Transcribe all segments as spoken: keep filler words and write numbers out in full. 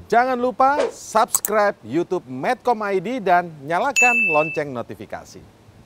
Jangan lupa subscribe YouTube Medcom I D dan nyalakan lonceng notifikasi.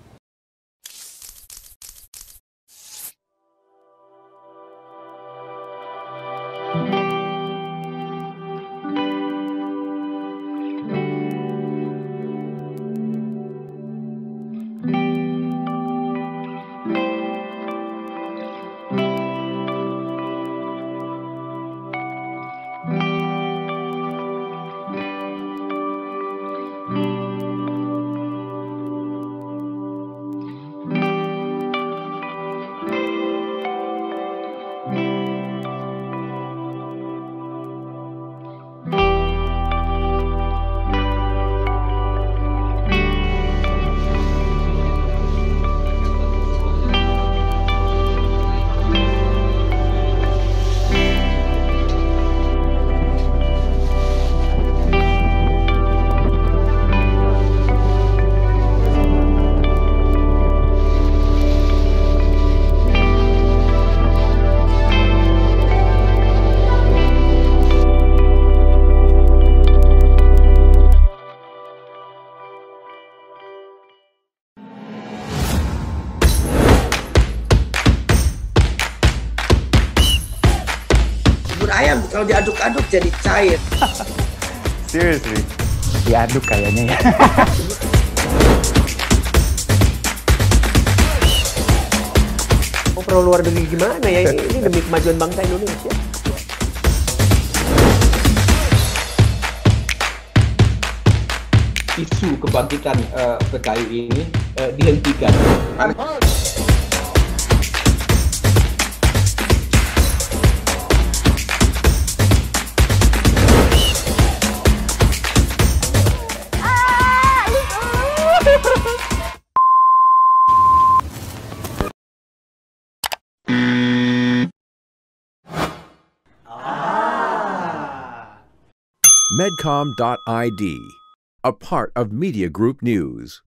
Bubur ayam kalau diaduk-aduk jadi cair. Seriously, diaduk kayaknya ya. Oh, perlu luar negeri gimana ya? Ini, ini demi kemajuan bangsa Indonesia. Isu kebangkitan uh, P K I ini uh, dihentikan. Medcom dot I D, a part of Media Group News.